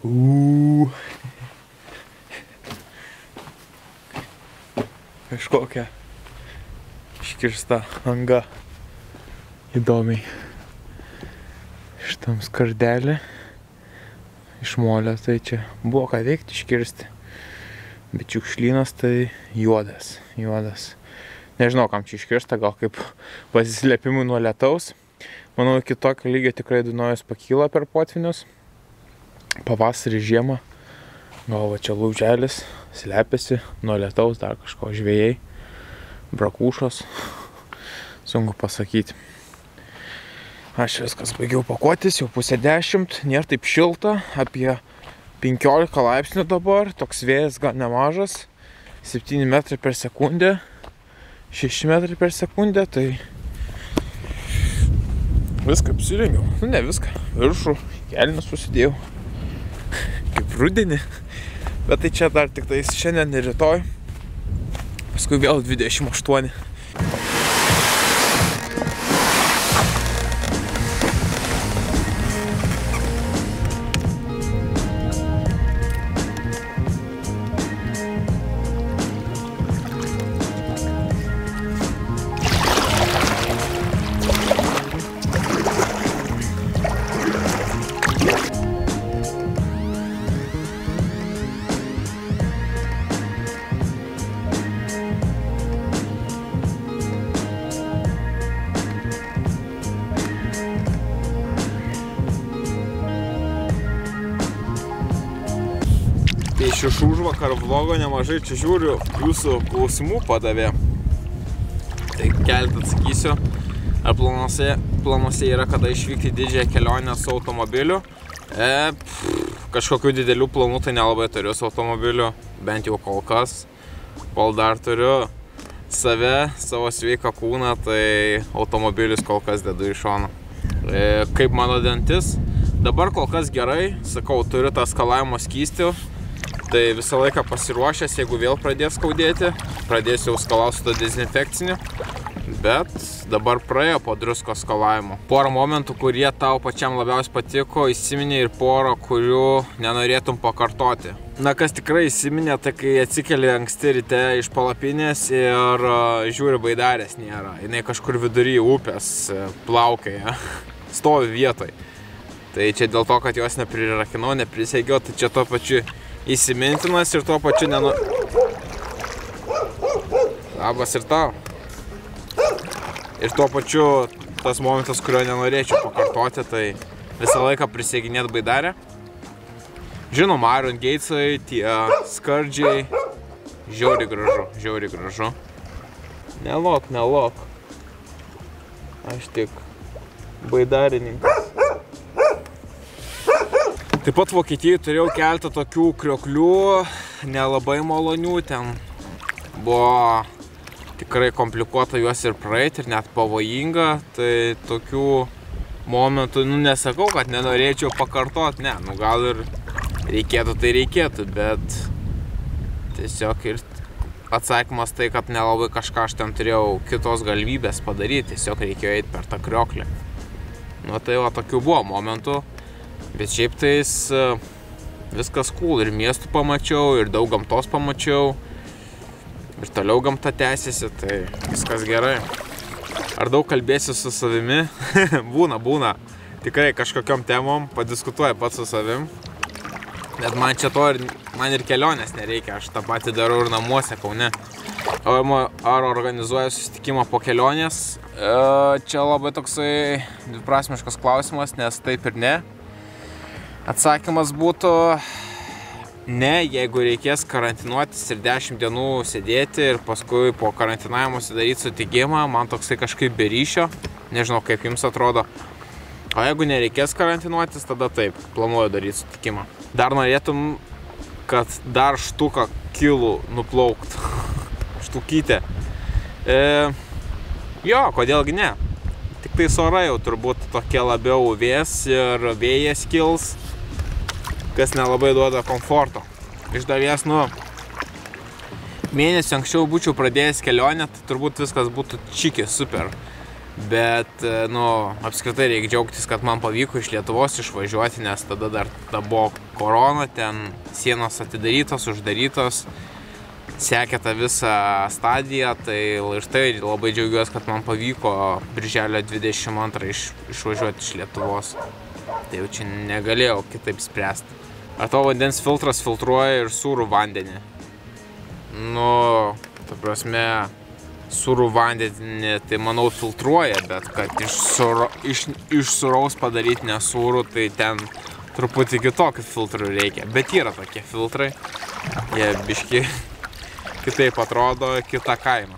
Kažkokia iškirsta anga. Įdomiai. Šitam skardelį iš molio, tai čia buvo ką veikti iškirsti. Bet šiukšlynas tai juodas. Nežinau, kam čia iškirsta, gal kaip pasislėpimui nuo lietaus. Manau, iki tokio lygio tikrai Dunojus pakyla per potvinius. Pavasarį, žiemą. Gal va čia lauželis slepiasi nuo lietaus, dar kažko žvejai, brakūšos. Sunku pasakyti. Aš viskas baigiau pakuotis, jau 9:30, nėra taip šilta, apie 15 laipsnių dabar, toks vėjas gan nemažas, 7 metrai per sekundę, 6 metrai per sekundę, tai viską apsirengiau, nu ne viską, viršų, kelnes susidėjau, kaip rudenį, bet tai čia dar tik tais šiandien ir rytoj, paskui vėl 28. Iš užvakar vlogo nemažai čia žiūriu, jūsų klausimų padavė. Tai keletą atsakysiu. Ar planuose yra kada išvykti didžiąją kelionę su automobiliu? Kažkokių didelių planų tai nelabai turiu su automobiliu, bent jau kol kas. Kol dar turiu savo sveiką kūną, tai automobilis kol kas dedu į šoną. Kaip mano dantis? Dabar kol kas gerai, sakau, turiu tą skalavimo skystį. Tai visą laiką pasiruošęs, jeigu vėl pradės skaudėti, pradėsiu jau skalauti su to dezinfekciniu, bet dabar praėjo po druskos skalavimo. Porą momentų, kurie tau pačiam labiausiai patiko, įsiminė ir porą, kurių nenorėtum pakartoti. Na, kas tikrai įsiminė, tai kai atsikeli anksti ryte iš palapinės ir žiūri, baidarės nėra. Jinai kažkur vidury upės plaukioja, stovi vietoj. Tai čia dėl to, kad jos neprirakinau, neprisegiau, tai čia tuo pačiu įsimintinas ir tuo pačiu Labas ir tau. Ir tuo pačiu tas momentas, kurio nenorėčiau pakartoti, tai visą laiką prisieginėt baidarę. Žinoma, Iron Gatesai, tie skardžiai, žiauriai gražu. Nelok. Aš tik baidarininkas. Taip pat Vokietijai turėjau keletą tokių krioklių, nelabai malonių, ten buvo tikrai komplikuota juos ir praeiti ir net pavojinga, tai tokių momentų, nesakau, kad nenorėčiau pakartoti, gal ir reikėtų, tai reikėtų, bet tiesiog ir atsakymas tai, kad nelabai kažką aš ten turėjau kitos galimybės padaryti, tiesiog reikėjo eiti per tą krioklį. Tai va, tokių buvo momentų. Bet šiaip tais viskas cool, ir miestų pamačiau, ir daug gamtos pamačiau, ir toliau gamta tęsiasi, tai viskas gerai. Ar daug kalbėsiu su savimi? Būna. Tikrai kažkokiom temom padiskutuoju pats su savim. Net man čia to ir kelionės nereikia, aš tą patį darau ir namuose, Kaune. Ar organizuoju susitikimą po kelionės? Čia labai toksai dviprasmiškas klausimas, nes taip ir ne. Atsakymas būtų ne, jeigu reikės karantinuotis ir 10 dienų sėdėti ir paskui po karantinavimo sudaryti sutikimą, man toksai kažkaip be ryšio, nežinau kaip jums atrodo. O jeigu nereikės karantinuotis, tada taip, planuoju daryti sutikimą. Dar norėtum, kad dar štuką kilų nuplaukt, štukytę. Jo, kodėlgi ne. Tik tai orai jau turbūt tokie labiau vės ir vėjas kils, kas nelabai duoda komforto. Iš dalies, mėnesį anksčiau būčiau pradėjęs kelionę, tai turbūt viskas būtų čiki, super. Bet, nu, apskritai reikia džiaugtis, kad man pavyko iš Lietuvos išvažiuoti, nes tada dar buvo korona, ten sienos atidarytos, uždarytos, sekė tą visą stadiją, tai štai labai džiaugiuosi, kad man pavyko birželio 22 išvažiuoti iš Lietuvos. Tai jau čia negalėjau kitaip spręsti. Ar tavo vandens filtras filtruoja ir sūrų vandenį? Nu, ta prasme, sūrų vandenį, tai manau filtruoja, bet kad iš sūraus padaryti nesūrų, tai ten truputį kitokių filtrų reikia. Bet yra tokie filtrai, jie biški kitaip atrodo, kita kaina.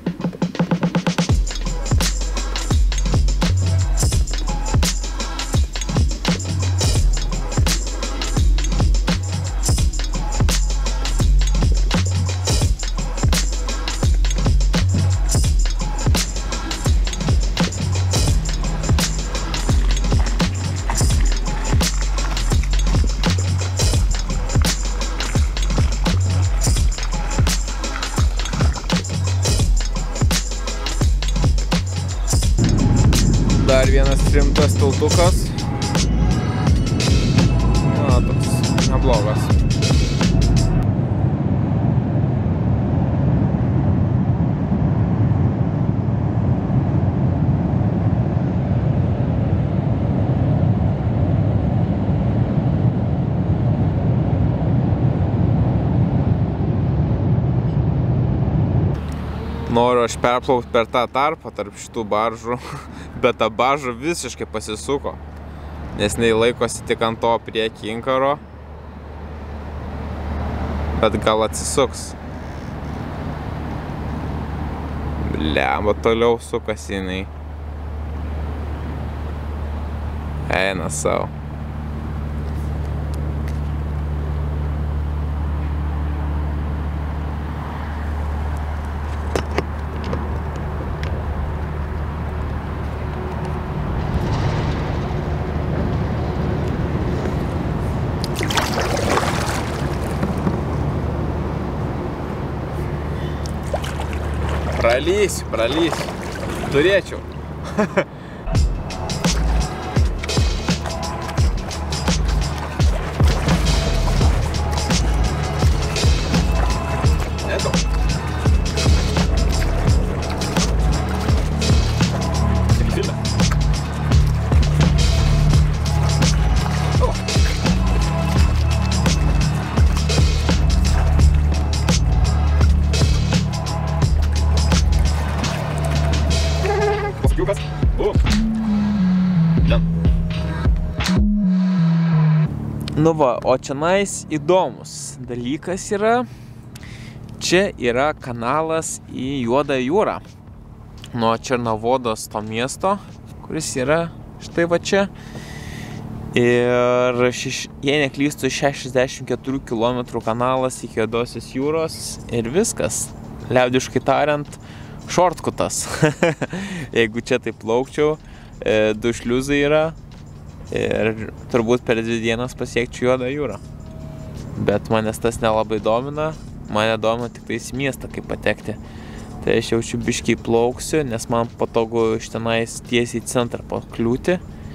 Dar vienas rimtas tiltukas. Na, toks neblogas. Noriu aš perplaukti per tą tarpą tarp šitų baržų, bet ta barža visiškai pasisuko, nes jinai laikosi tik ant to priekį inkaro, bet gal atsisuks. Blemba, toliau sukasi jinai. Eina savo. Pralysiu. Turėčiau. Nu va, o čianais įdomus dalykas yra, čia yra kanalas į Juodą jūrą. Nuo Černovodos to miesto, kuris yra štai va čia. Ir, jei neklystu, 64 km kanalas iki Juodosios jūros ir viskas. Liaudiškai tariant, šortkutas. Jeigu čia taip plaukčiau, 2 šliuzai yra. Ir turbūt per 2 dienas pasiekčiau Juodą jūrą. Bet manęs tas nelabai domina, mane domina tik tais miestą, kaip patekti. Tai aš jaučiu biškiai plauksiu, nes man patogu iš tenais tiesiai į centrą pakliūti.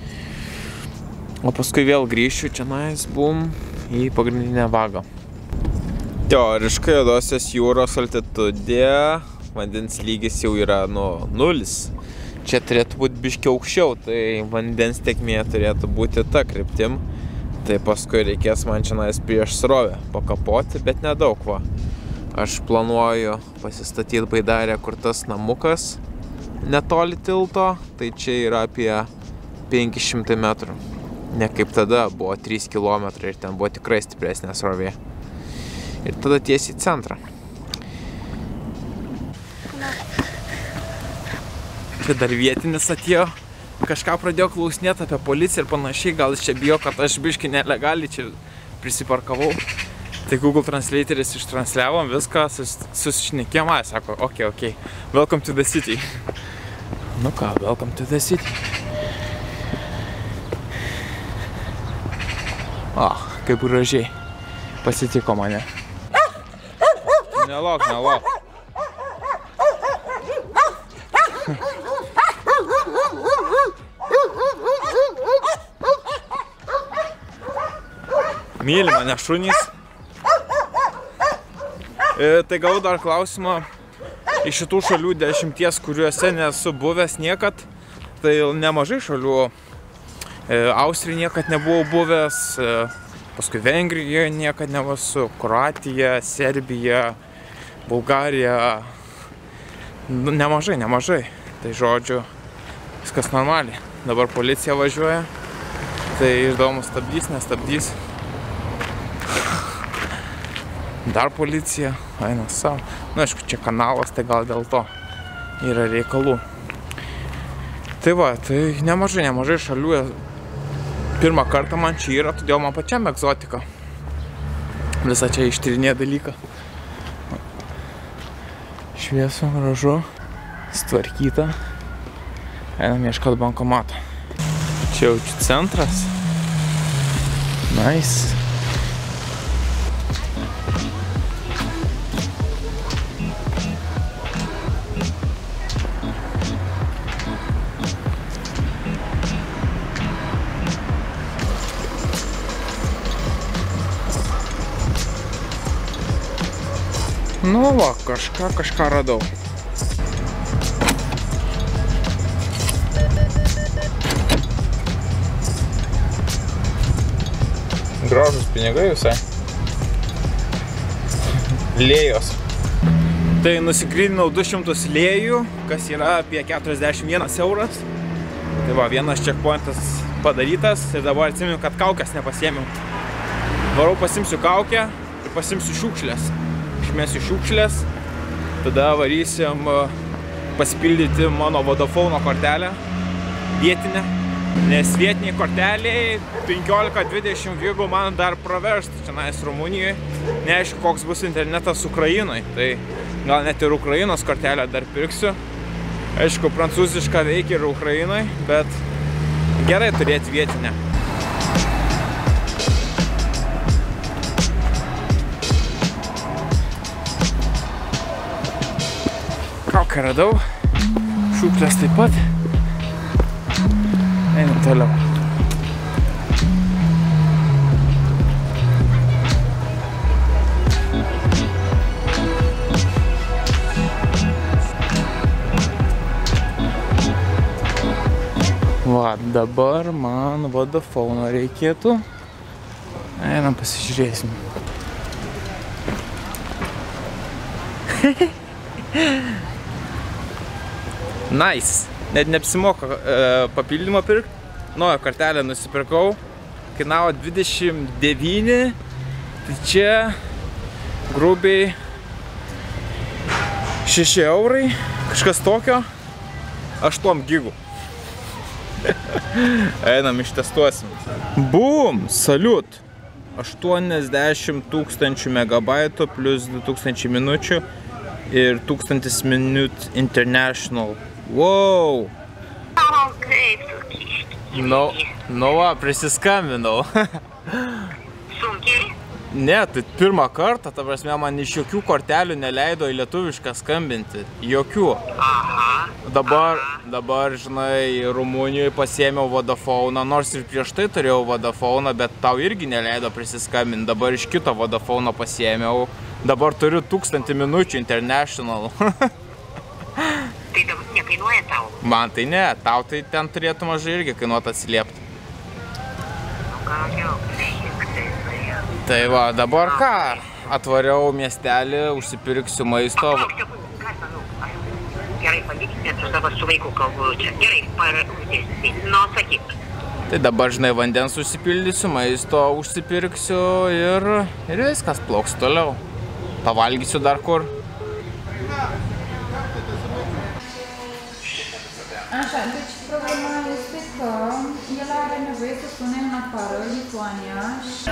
O paskui vėl grįšiu čionais, bum, į pagrindinę vagą. Teoriškai Juodosios jūros altitudė, vandens lygis jau yra nuo 0. Čia turėtų būti biškiai aukščiau, tai vandens tėkmė turėtų būti ta kryptim. Tai paskui reikės man čionais prieš srovę pakapoti, bet nedaug va. Aš planuoju pasistatyti Baidarę, kur tas namukas netoli tilto, tai čia yra apie 500 metrų. Ne kaip tada, buvo 3 km ir ten buvo tikrai stipresnė srovė. Ir tada tiesiai į centrą. Čia dar vietinis atėjo, kažką pradėjo klausinėti apie policiją ir panašiai, gal jis čia bijo, kad aš biškai nelegaliai čia prisiparkavau. Tai Google Translateris ištransliavom viską, susišnekėjom, sako, ok, welcome to the city. Nu ką, welcome to the city. Kaip gražiai pasitiko mane. Nelauk. myli mane šunys. Tai gavau dar klausimą iš šitų šalių 10, kuriuose nesu buvęs niekad. Tai nemažai šalių. Austrija niekad nebuvau buvęs, paskui Vengrija niekad nesu, Kroatija, Serbija, Bulgarija. Nemažai. Tai žodžiu, viskas normaliai. Dabar policija važiuoja. Tai įdomu, stabdys, nestabdys. Dar policija, eina savo. Na, aišku, čia kanalas, tai gal dėl to yra reikalų. Tai va, tai nemažai šalių. Pirmą kartą man čia yra, todėl man pačiam egzotika. Visą čia ištyrinė dalyką. Šviesu, gražu, sutvarkyta. Einam ieškoti bankomato. Čia jaučiu centras. Nice. Nu va, kažką radau. Gražus pinigai visai. Lėjos. Tai nusigrydinau 200 lėjų, kas yra apie 41 euras. Tai va, vienas checkpointas padarytas ir dabar atsimenu, kad kaukės nepasiėmiau. Varau pasimsiu kaukę ir pasimsiu šiukšlės. Išmesiu šiukšlės, tada varysim pasipildyti mano Vodafone kortelę vietinę, nes vietiniai korteliai 15-20 gigų man dar pravežti čia nais Rumunijoje. Neaišku, koks bus internetas Ukrainoje, tai gal net ir Ukrainos kortelę dar pirksiu. Aišku, prancūziška veikia ir Ukrainoje, bet gerai turėti vietinę. Kaukę radau, šiukšlės taip pat. Einam toliau. Va, dabar man Vodafone reikėtų. Einam pasižiūrėsim. Nice. Net neapsimoka papildymą pirkti. Naują kortelę nusipirkau. Kainavo 29. Tai čia grubiai 6 eurai. Kažkas tokio. 8 gigų. Einam, ištestuosim. Boom! Saliut! 80 000 megabaitų plus 2000 minučių ir 1000 minut international. Wow! Nu va, prisiskambinau. Sunkiai? Ne, tai pirmą kartą, ta prasme, man iš jokių kortelių neleido į lietuvišką skambinti. Jokių. Dabar, žinai, Rumunijoje pasiėmiau Vodafone, nors ir prieš tai turėjau Vodafone, bet tau irgi neleido prisiskambinti. Dabar iš kito Vodafone pasiėmiau. Dabar turiu 1000 minučių international. Tai dabar nekainuoja tau? Man tai ne, tau tai ten turėtų mažai irgi kainuoti atsiliepti. Gal jau kažkiek tai. Tai va, dabar ką? Atvariau miestelį, užsipirksiu maisto. Gerai, palikit, nes aš dabar su vaiku kalbu čia. Gerai, parodėsi. Nu, sakyk. Tai dabar, žinai, vandens užsipildysiu, maisto užsipirksiu ir viskas, plauks toliau. Pavalgysiu dar kur. Așa, deci problema este că el are nevoie să sune în afară, Lituania și...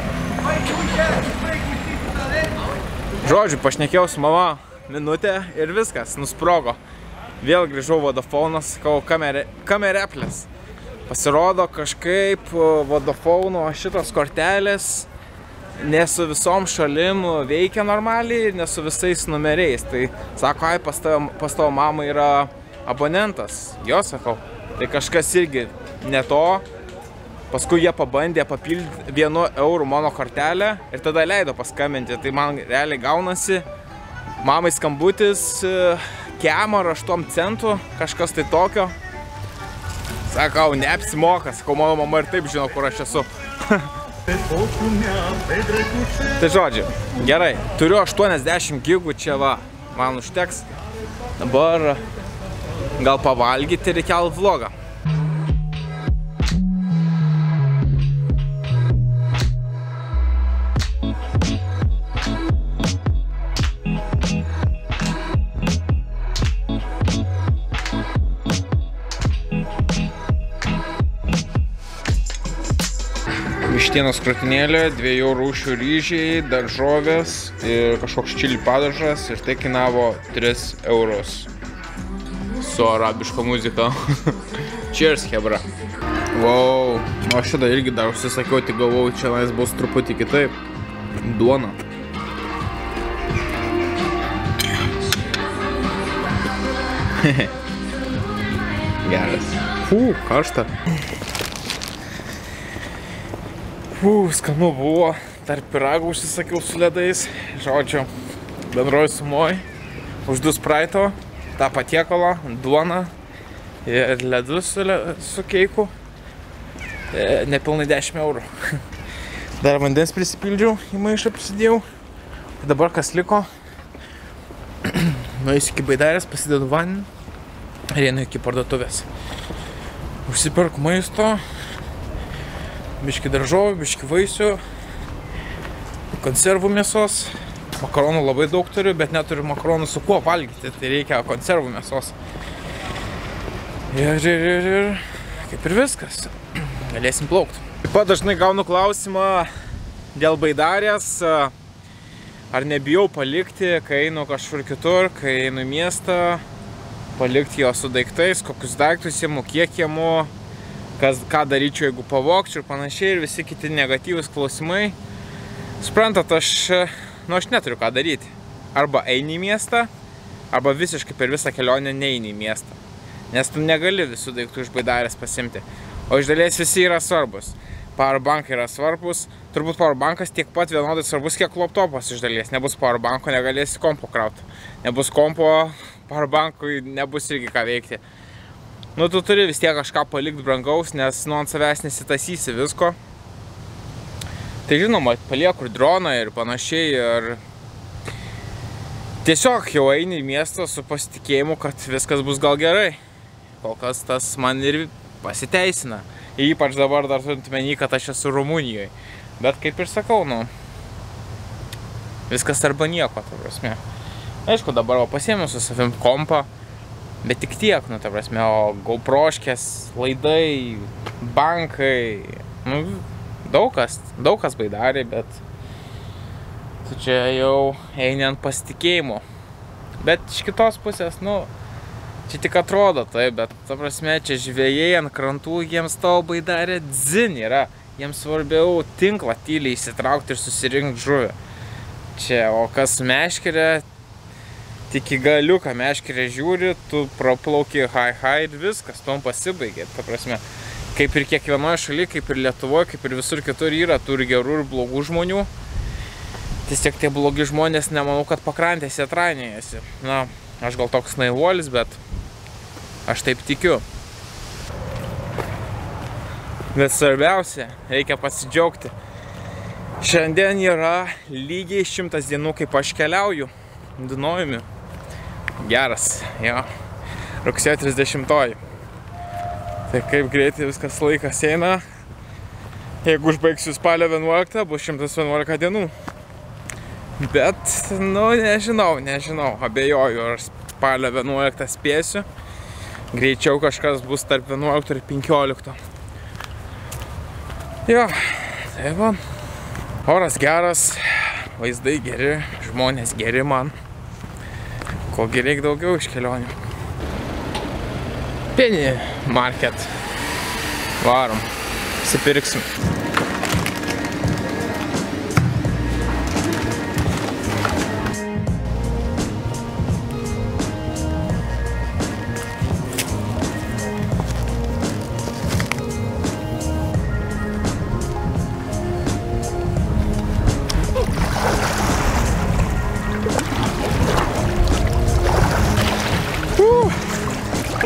Žodžiu, pašnekėjau su mama minutę ir viskas, nusprogo. Vėl grįžau Vodafone, sakau, kamereplis. Pasirodo, kažkaip Vodafone šitos kortelės ne su visom šalim veikia normaliai ir ne su visais numeriais. Tai sako, ai, pas tavo mamą yra abonentas. Jo, sakau, tai kažkas irgi ne to. Paskui jie pabandė papildyti 1 eurų mano kortelę ir tada leido paskambinti. Tai man realiai gaunasi mamai skambutis, kem ar 8 centų, kažkas tai tokio. Sakau, neapsimoka, sakau, mano mama ir taip žino, kur aš esu. Tai žodžiu, gerai, turiu 80 gigų, čia va, man užteks. Dabar gal pavalgyti ir įkelt vlogą. Vištienos krūtinėlė, 2 rūšių ryžiai, daržovės ir kažkoks čili padažas ir tai kainavo 3 eurus. Su arabiška muzika. Cheers, hebra. Wow, o šitą irgi dar užsisakiau, tik galvojau, čia nais bus truputį kitaip. Duona. Geras. Karšta. Skanu buvo, dar pyragų užsisakiau su ledais, žodžiu, bendroji sumoj, už 2 spraito, tą patiekalą, duoną ir ledus su keiku, nepilnai 10 eurų. Dar vandens prisipildžiau, į maišą prisidėjau, dabar kas liko, nueisiu iki baidarės, pasidedu vandenį ir einu iki parduotuvės. Užsipirku maisto, biški daržovių, biški vaisių, konservų mėsos. Makaronų labai daug turiu, bet neturiu makaronų su kuo valgyti, tai reikia konservų mėsos. Ir kaip ir viskas, galėsim plaukti. Taip pat dažnai gaunu klausimą dėl baidarės, ar nebijau palikti, kai einu kažkur kitur, kai einu į miestą, palikti jo su daiktais, kokius daiktus imu, kiek imu, ką daryčiau, jeigu pavogčiau ir panašiai, ir visi kiti negatyvūs klausimai. Suprantat, aš neturiu ką daryti. Arba eini į miestą, arba visiškai per visą kelionę neini į miestą. Nes tu negali visų daiktų iš baidarės pasimti. O iš dalies visi yra svarbus. Powerbankai yra svarbus. Turbūt powerbankas tiek pat vienodai svarbus, kiek laptopas iš dalies. Nebus powerbanko, negalėsi kompo krauti. Nebus kompo, powerbankui nebus irgi ką veikti. Nu, tu turi vis tiek kažką palikti brangaus, nes ant savęs nesitasysi visko. Tai žinoma, palieku ir droną ir panašiai. Ir tiesiog jau eini į miestą su pasitikėjimu, kad viskas bus gal gerai. Kol kas tas man ir pasiteisina. Ypač dabar dar turint omeny, kad aš esu Rumunijoje. Bet kaip ir sakau, nu, viskas arba nieko, ta prasme. Aišku, dabar pasiėmiau su savim kompą. Bet tik tiek, nu, ta prasme, o GoProškės, laidai, bankai, nu, daug kas baidarė, bet tu čia jau eini ant pasitikėjimo. Bet iš kitos pusės, nu, čia tik atrodo tai, bet, ta prasme, čia žvejai ant krantų, jiems tavo baidarė dzin yra. Jiems svarbiau tinklą tyliai įsitraukti ir susirinkti žuvį. Čia, o kas meškerė, tik į galiuką meškerę žiūri, tu praplauki hai ir viskas, tom pasibaigė. Ta prasme, kaip ir kiekvienoje šalyje, kaip ir Lietuvoje, kaip ir visur kitur yra, turi gerų ir blogų žmonių. Tiesiog tie blogi žmonės, nemanau, kad pakrantėse trainėjasi. Na, aš gal toks naivuolis, bet aš taip tikiu. Bet svarbiausia, reikia pasidžiaugti. Šiandien yra lygiai 100 dienų, kaip aš keliauju Dunojumi. Geras, jo, rugsėjo 30-oji. Tai kaip greitai viskas laikas eina. Jeigu užbaigsiu spalio 11, bus 111 dienų. Bet, nu, nežinau, abejoju, ar spalio 11 spėsiu. Greičiau kažkas bus tarp 11 ir 15. Jo, tai va, oras geras, vaizdai geri, žmonės geri man. Kogi reikia daugiau iš kelionių. Penny Market. Varom. Apsipirksim.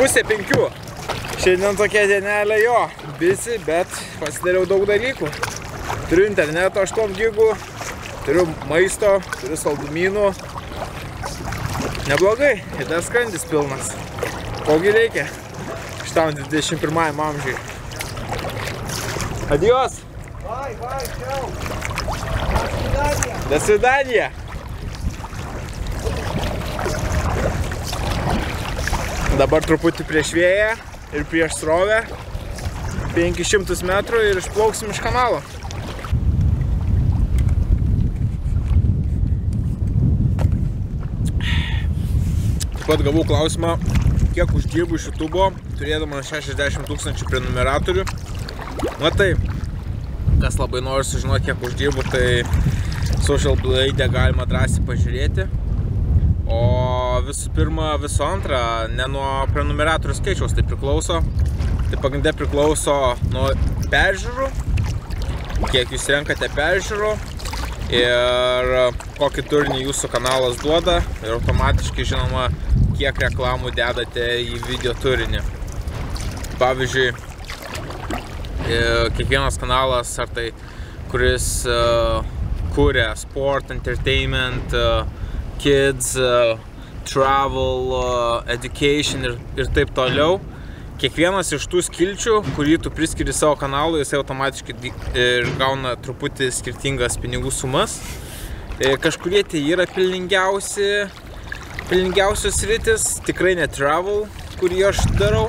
4:30. Šiandien tokia dienelė jo, busy, bet pasidariau daug dalykų. Turiu interneto 8 gigų, turiu maisto, turiu saldumynų. Neblogai, ir dar skrandis pilnas. Kogi reikia šitam 21 amžiui. Adios! Vai, tchau! До свидания! Dabar truputį prieš vėją ir prieš srovę. 500 metrų ir išplauksim iš kanalo. Taip pat gavau klausimą, kiek uždirbu iš YouTube'o, turėdamas 60 000 prenumeratorių. Na tai, kas labai nori sužinoti, kiek uždirbu, tai Social Blade galima drąsiai pažiūrėti. O visų pirma, visų antra, ne nuo prenumeratorių skaičiaus tai priklauso. Tai pagrindė priklauso nuo peržiūrų, kiek jūs renkate peržiūrų ir kokį turinį jūsų kanalas duoda ir automatiškai žinoma, kiek reklamų dedate į video turinį. Pavyzdžiui, kiekvienas kanalas, ar tai kuris kuria sport, entertainment, kids, travel, education ir taip toliau. Kiekvienas iš tų skilčių, kurį tu priskiri savo kanalui, jisai automatiškai gauna truputį skirtingas pinigų sumas. Kažkurie tai yra pelningiausios sritis, tikrai ne travel, kurį aš darau.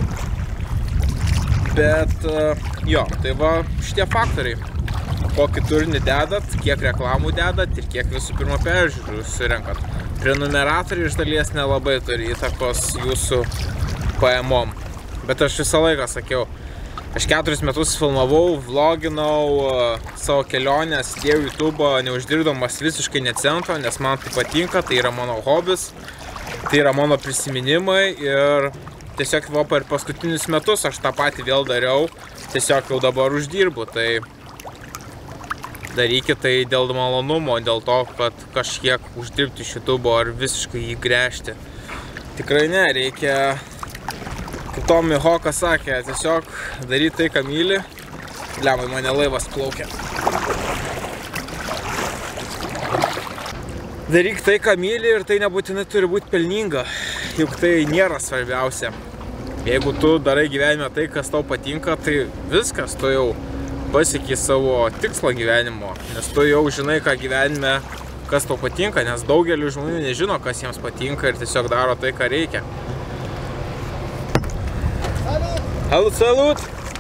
Bet jo, tai va šitie faktoriai. Kokį turinį dedat, kiek reklamų dedat ir kiek visų pirma peržiūrų surenkat. Prenumeratoriai iš dalies nelabai turi įtakos jūsų pajamom. Bet aš visą laiką sakiau, aš 4 metus filmavau, vloginau savo kelionės, dėjau YouTube'o, neuždirbdamas visiškai ne cento, nes man tai patinka, tai yra mano hobis, tai yra mano prisiminimai ir tiesiog per paskutinius metus aš tą patį vėl dariau, tiesiog jau dabar uždirbu, tai darykit tai dėl malonumo, dėl to, kad kažkiek uždirbti iš YouTube'o ar visiškai jį gręžti. Tikrai ne, reikia, kaip Tommy Hawkas sakė, tiesiog daryti tai, ką myli. Lemai, mane laivas plaukia. Daryk tai, ką myli ir tai nebūtinai turi būti pelninga, juk tai nėra svarbiausia. Jeigu tu darai gyvenime tai, kas tau patinka, tai viskas, tu jau pasieki savo tikslą gyvenimo, nes tu jau žinai, ką gyvenime, kas tau patinka, nes daugelį žmonių nežino, kas jiems patinka ir tiesiog daro tai, ką reikia. Hello, salute!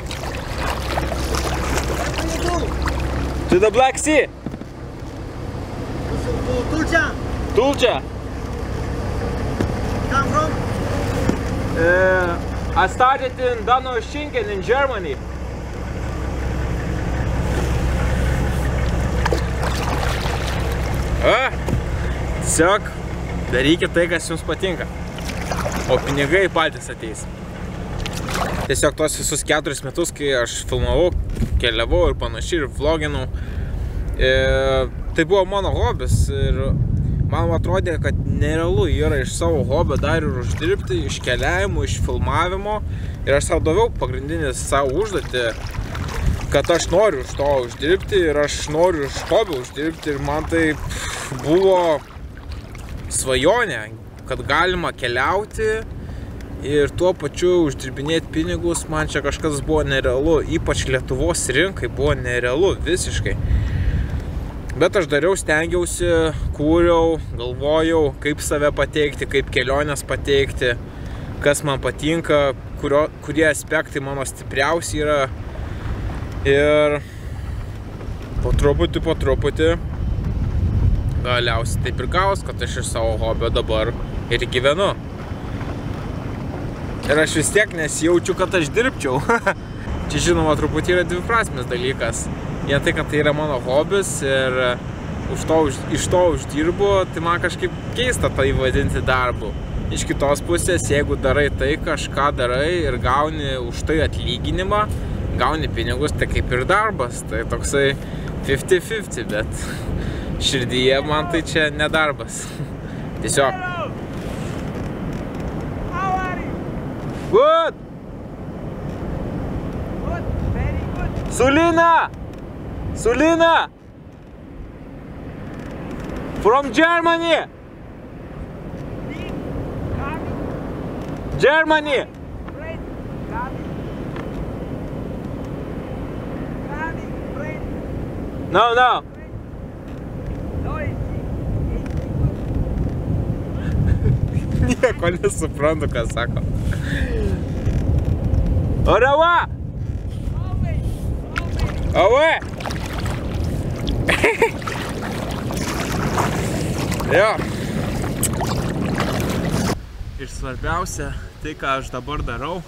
To the Black Sea! Tulcha! Tulcha! Come from? I started in Donaueschingen in Germany. Tiesiog darykit tai, kas jums patinka, o pinigai patys ateis. Tiesiog tos visus 4 metus, kai aš filmavau, keliavau ir panašiai ir vloginau, tai buvo mano hobis ir man atrodė, kad nerealu yra iš savo hobio dar ir uždirbti, iš keliavimo, iš filmavimo ir aš savo daviau pagrindinį savo užduotį, kad aš noriu iš to uždirbti ir aš noriu iš hobio uždirbti ir man tai buvo svajonė, kad galima keliauti ir tuo pačiu uždirbinėti pinigus, man čia kažkas buvo nerealu, ypač Lietuvos rinkai buvo nerealu visiškai. Bet aš dariau, stengiausi, kūriau, galvojau, kaip save pateikti, kaip kelionės pateikti, kas man patinka, kurie aspektai mano stipriausi yra. Ir po truputį galiausiai taip ir gaus, kad aš iš savo hobio dabar ir gyvenu. Ir aš vis tiek nesijaučiu, kad aš dirbčiau. Čia žinoma truputį yra dviprasmis dalykas. Vien tai, kad tai yra mano hobis ir iš to uždirbu, tai man kažkaip keista tai vadinti darbu. Iš kitos pusės, jeigu darai tai, kažką darai ir gauni už tai atlyginimą, gauni pinigus, tai kaip ir darbas, tai toksai 50-50, bet širdyje man tai čia nedarbas. Tiesiog. Good! Good, very good. Sulina! Sulina! From Germany! Deep, coming, Germany! friend, coming. Coming, friend, No, no. noisy. Nieko nesuprantu, ką sako. Orava! Ove! Jo. Ir svarbiausia, tai ką aš dabar darau,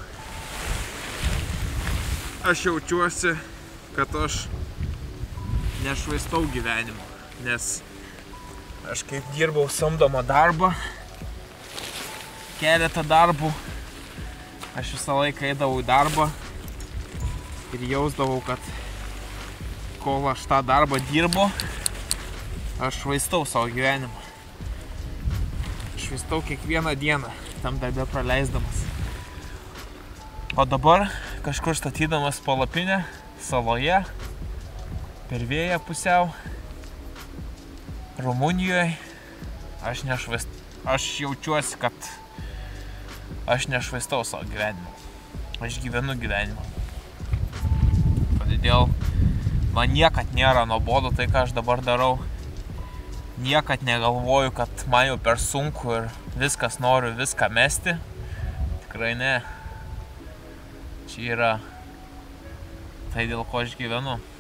aš jaučiuosi, kad aš nešvaistau gyvenimo, nes aš kaip dirbau samdomą darbą, keletą darbų, aš visą laiką eidavau į darbą ir jausdavau, kad kol aš tą darbą dirbu, aš švaistau savo gyvenimą. Švaistau kiekvieną dieną tam darbe praleisdamas. O dabar kažkur statydamas palapinę saloje, per vėją pusiau, Rumunijoje, aš jaučiuosi, kad aš nešvaistau savo gyvenimą. Aš gyvenu gyvenimą. Todėl man niekad nėra nuobodu tai, ką aš dabar darau. Niekad negalvoju, kad man jau per sunku ir viskas noriu viską mesti. Tikrai ne. Čia yra tai, dėl ko aš gyvenu.